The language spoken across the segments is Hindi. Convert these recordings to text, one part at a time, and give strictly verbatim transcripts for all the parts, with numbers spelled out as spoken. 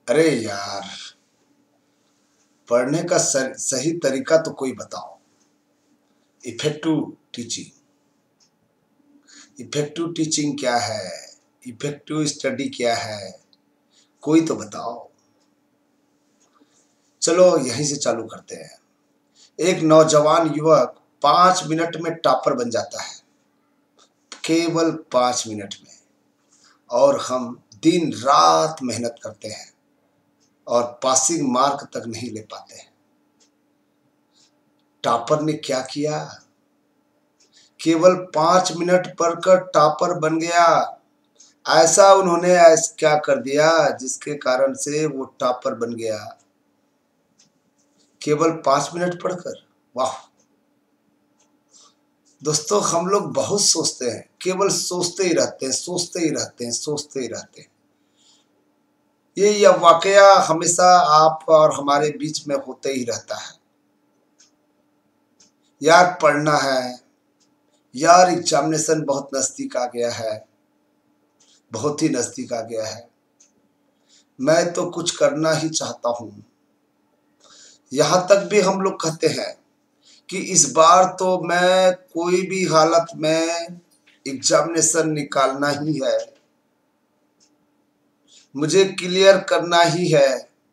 अरे यार, पढ़ने का सर, सही तरीका तो कोई बताओ। Effective teaching. इफेक्टिव टीचिंग क्या है? इफेक्टिव स्टडी क्या है? कोई तो बताओ। चलो यहीं से चालू करते हैं। एक नौजवान युवक पांच मिनट में टॉपर बन जाता है, केवल पांच मिनट में। और हम दिन रात मेहनत करते हैं और पासिंग मार्क तक नहीं ले पाते हैं। टॉपर ने क्या किया? केवल पांच मिनट पढ़कर टॉपर बन गया। ऐसा उन्होंने ऐसा क्या कर दिया जिसके कारण से वो टॉपर बन गया? केवल पांच मिनट पढ़कर। वाह दोस्तों, हम लोग बहुत सोचते हैं, केवल सोचते ही रहते हैं, सोचते ही रहते हैं, सोचते ही रहते हैं। ये यह वाकया हमेशा आप और हमारे बीच में होते ही रहता है। यार पढ़ना है, यार एग्जामिनेशन बहुत नजदीक आ गया है, बहुत ही नजदीक आ गया है। मैं तो कुछ करना ही चाहता हूं। यहां तक भी हम लोग कहते हैं कि इस बार तो मैं कोई भी हालत में एग्जामिनेशन निकालना ही है, मुझे क्लियर करना ही है।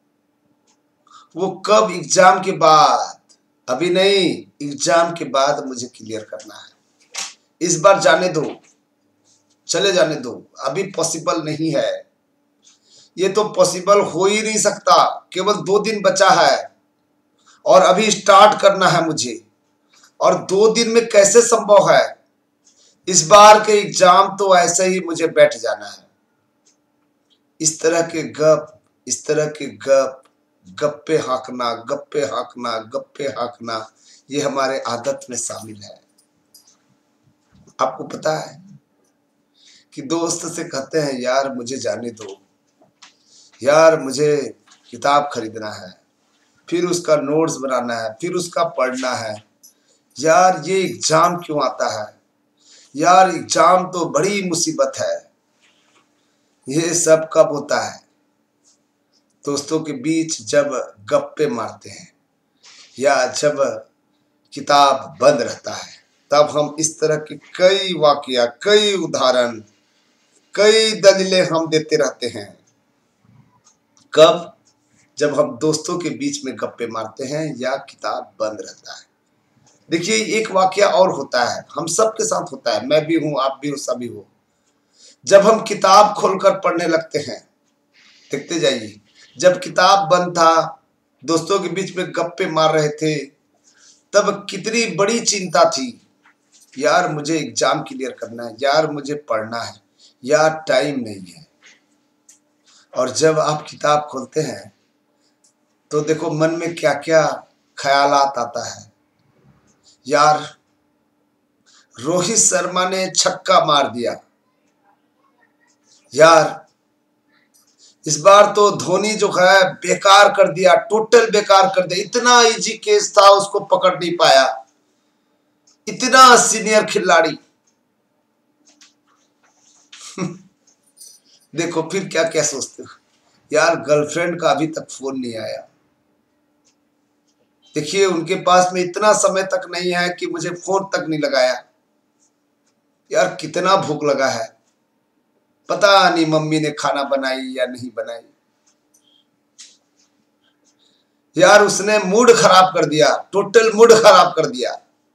वो कब? एग्जाम के बाद। अभी नहीं, एग्जाम के बाद मुझे क्लियर करना है। इस बार जाने दो, चले जाने दो, अभी पॉसिबल नहीं है। ये तो पॉसिबल हो ही नहीं सकता। केवल दो दिन बचा है और अभी स्टार्ट करना है मुझे, और दो दिन में कैसे संभव है? इस बार के एग्जाम तो ऐसे ही मुझे बैठ जाना है। इस तरह के गप, इस तरह के गप, गप्पे हाँकना, गप्पे हाँकना, गप्पे हाँकना, ये हमारे आदत में शामिल है। आपको पता है कि दोस्त से कहते हैं यार मुझे जाने दो, यार मुझे किताब खरीदना है, फिर उसका नोट्स बनाना है, फिर उसका पढ़ना है। यार ये एग्जाम क्यों आता है? यार एग्जाम तो बड़ी मुसीबत है। ये सब कब होता है? दोस्तों के बीच जब गप्पे मारते हैं या जब किताब बंद रहता है, तब हम इस तरह के कई वाकया, कई उदाहरण, कई दलीलें हम देते रहते हैं। कब? जब हम दोस्तों के बीच में गप्पे मारते हैं या किताब बंद रहता है। देखिए एक वाकया और होता है, हम सबके साथ होता है, मैं भी हूं, आप भी हो, सभी हो। जब हम किताब खोलकर पढ़ने लगते हैं, देखते जाइए, जब किताब बंद था, दोस्तों के बीच में गप्पे मार रहे थे, तब कितनी बड़ी चिंता थी। यार मुझे एग्जाम क्लियर करना है, यार मुझे पढ़ना है, यार टाइम नहीं है। और जब आप किताब खोलते हैं तो देखो मन में क्या क्या ख्यालात आता है। यार रोहित शर्मा ने छक्का मार दिया, यार इस बार तो धोनी जो है बेकार कर दिया, टोटल बेकार कर दिया, इतना इजी केस था, उसको पकड़ नहीं पाया, इतना सीनियर खिलाड़ी। देखो फिर क्या क्या सोचते हो? यार गर्लफ्रेंड का अभी तक फोन नहीं आया। देखिए उनके पास में इतना समय तक नहीं है कि मुझे फोन तक नहीं लगाया। यार कितना भूख लगा है, पता नहीं मम्मी ने खाना बनाई या नहीं बनाई। यार उसने मूड खराब कर दिया, टोटल मूड खराब कर दिया।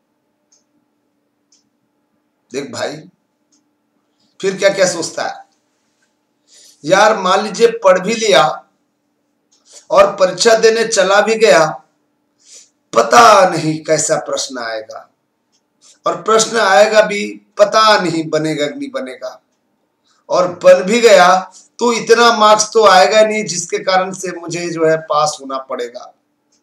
देख भाई फिर क्या क्या सोचता है। यार मान लीजिए पढ़ भी लिया और परीक्षा देने चला भी गया, पता नहीं कैसा प्रश्न आएगा, और प्रश्न आएगा भी पता नहीं बनेगा नहीं बनेगा, और बन भी गया तो इतना मार्क्स तो आएगा नहीं जिसके कारण से मुझे जो है पास होना पड़ेगा।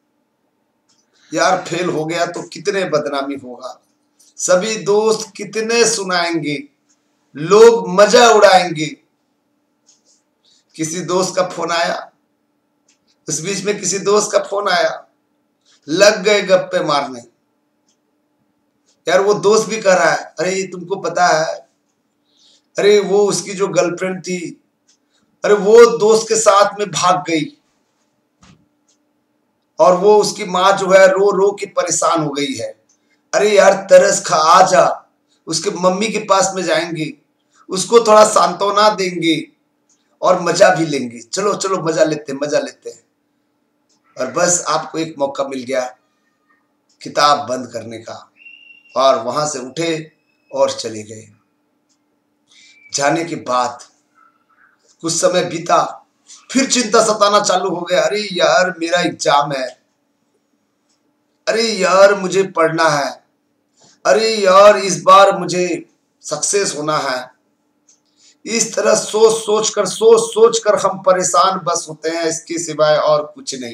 यार फेल हो गया तो कितने बदनामी होगा, सभी दोस्त कितने सुनाएंगे, लोग मजा उड़ाएंगे। किसी दोस्त का फोन आया, उस बीच में किसी दोस्त का फोन आया, लग गए गप्पे मारने। यार वो दोस्त भी कह रहा है अरे तुमको पता है, अरे वो उसकी जो गर्लफ्रेंड थी अरे वो दोस्त के साथ में भाग गई और वो उसकी माँ जो है रो रो के परेशान हो गई है। अरे यार तरस खा, आ जा, उसके मम्मी के पास में जाएंगे, उसको थोड़ा सांत्वना देंगे और मजा भी लेंगे। चलो चलो मजा लेते हैं, मजा लेते हैं। और बस आपको एक मौका मिल गया किताब बंद करने का, और वहां से उठे और चले गए। जाने के बाद कुछ समय बीता, फिर चिंता सताना चालू हो गया। अरे यार मेरा एग्जाम है, अरे यार मुझे पढ़ना है, अरे यार इस बार मुझे सक्सेस होना है। इस तरह सोच सोच कर सोच सोच कर हम परेशान बस होते हैं, इसके सिवाय और कुछ नहीं।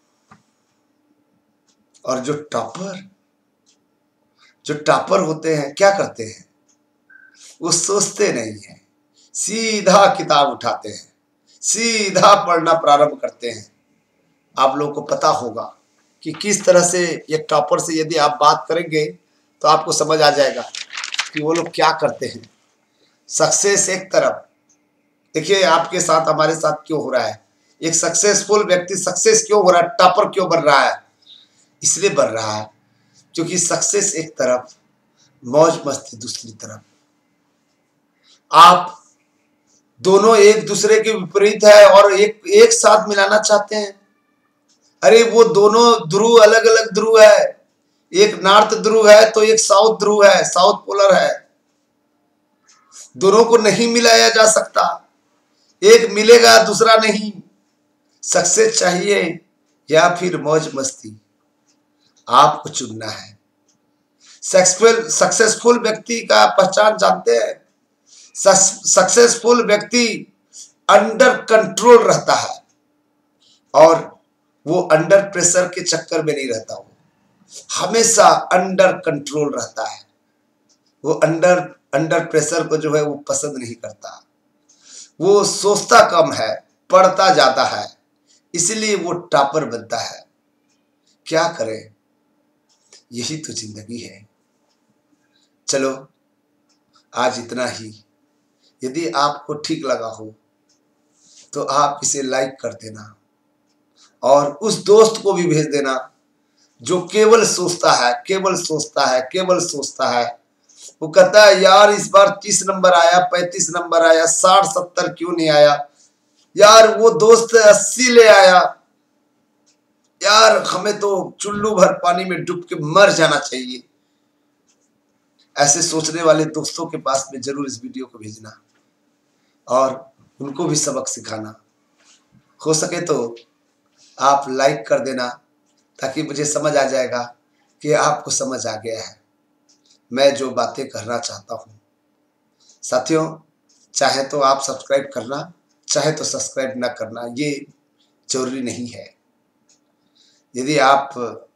और जो टॉपर जो टॉपर होते हैं क्या करते हैं, वो सोचते नहीं है, सीधा किताब उठाते हैं, सीधा पढ़ना प्रारंभ करते हैं। आप लोगों को पता होगा कि किस तरह से एक टॉपर से यदि आप बात करेंगे तो आपको समझ आ जाएगा कि वो लोग क्या करते हैं। सक्सेस एक तरफ, देखिए आपके साथ हमारे साथ क्यों हो रहा है, एक सक्सेसफुल व्यक्ति सक्सेस क्यों हो रहा है, टॉपर क्यों बन रहा है, इसलिए बन रहा है क्योंकि सक्सेस एक तरफ, मौज मस्ती दूसरी तरफ। आप दोनों एक दूसरे के विपरीत है और एक एक साथ मिलाना चाहते हैं। अरे वो दोनों ध्रुव अलग अलग ध्रुव है, एक नॉर्थ ध्रुव है तो एक साउथ ध्रुव है, साउथ पोलर है। दोनों को नहीं मिलाया जा सकता, एक मिलेगा दूसरा नहीं। सक्सेस चाहिए या फिर मौज मस्ती, आपको चुनना है। सक्सेसफुल सक्सेसफुल व्यक्ति का पहचान जानते हैं, सक्सेसफुल व्यक्ति अंडर कंट्रोल रहता है और वो अंडर प्रेशर के चक्कर में नहीं रहता, वो हमेशा अंडर कंट्रोल रहता है। वो अंडर अंडर प्रेशर को जो है वो पसंद नहीं करता। वो सोचता कम है, पढ़ता ज्यादा है, इसलिए वो टॉपर बनता है। क्या करें, यही तो जिंदगी है। चलो आज इतना ही। यदि आपको ठीक लगा हो तो आप इसे लाइक कर देना और उस दोस्त को भी भेज देना जो केवल सोचता है, केवल सोचता है, केवल सोचता है। वो कहता है यार इस बार तीस नंबर आया, पैंतीस नंबर आया, साठ सत्तर क्यों नहीं आया, यार वो दोस्त अस्सी ले आया, यार हमें तो चुल्लू भर पानी में डूब के मर जाना चाहिए। ऐसे सोचने वाले दोस्तों के पास में जरूर इस वीडियो को भेजना और उनको भी सबक सिखाना। हो सके तो आप लाइक कर देना ताकि मुझे समझ आ जाएगा कि आपको समझ आ गया है मैं जो बातें करना चाहता हूँ। साथियों, चाहे तो आप सब्सक्राइब करना, चाहे तो सब्सक्राइब ना करना, ये जरूरी नहीं है। यदि आप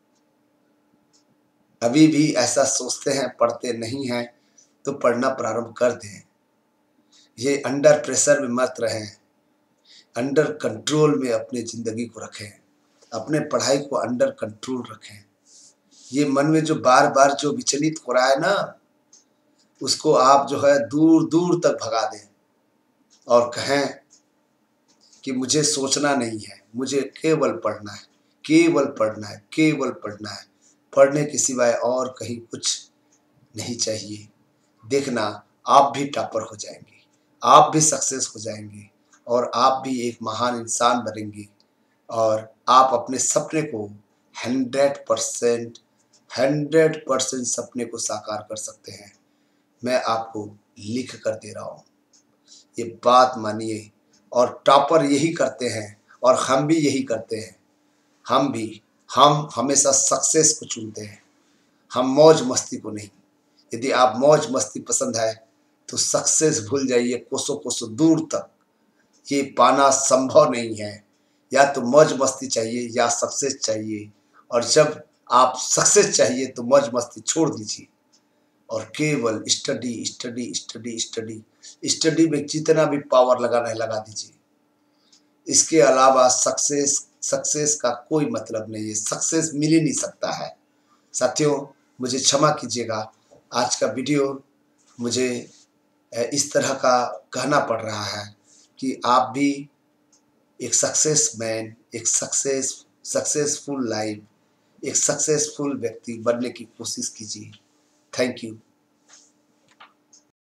अभी भी ऐसा सोचते हैं, पढ़ते नहीं हैं, तो पढ़ना प्रारंभ कर दें। ये अंडर प्रेशर में मत रहें, अंडर कंट्रोल में अपने ज़िंदगी को रखें, अपने पढ़ाई को अंडर कंट्रोल रखें। ये मन में जो बार बार जो विचलित हो रहा है ना, उसको आप जो है दूर दूर तक भगा दें और कहें कि मुझे सोचना नहीं है, मुझे केवल पढ़ना है, केवल पढ़ना है, केवल पढ़ना है। पढ़ने के सिवाय और कहीं कुछ नहीं चाहिए। देखना आप भी टॉपर हो जाएंगे, आप भी सक्सेस हो जाएंगे और आप भी एक महान इंसान बनेंगे और आप अपने सपने को हंड्रेड परसेंट हंड्रेड परसेंट सपने को साकार कर सकते हैं। मैं आपको लिख कर दे रहा हूँ, ये बात मानिए। और टॉपर यही करते हैं और हम भी यही करते हैं। हम भी हम हमेशा सक्सेस को चुनते हैं, हम मौज मस्ती को नहीं। यदि आप मौज मस्ती पसंद है तो सक्सेस भूल जाइए, कोसों कोसों दूर तक ये पाना संभव नहीं है। या तो मौज मस्ती चाहिए या सक्सेस चाहिए, और जब आप सक्सेस चाहिए तो मौज मस्ती छोड़ दीजिए और केवल study study study study study में जितना भी पावर लगाना है लगा दीजिए। इसके अलावा सक्सेस सक्सेस का कोई मतलब नहीं है, सक्सेस मिल ही नहीं सकता है। साथियों, मुझे क्षमा कीजिएगा, आज का वीडियो मुझे इस तरह का कहना पड़ रहा है कि आप भी एक सक्सेस मैन, एक सक्सेस सक्सेसफुल लाइफ, एक सक्सेसफुल व्यक्ति बनने की कोशिश कीजिए। Thank you.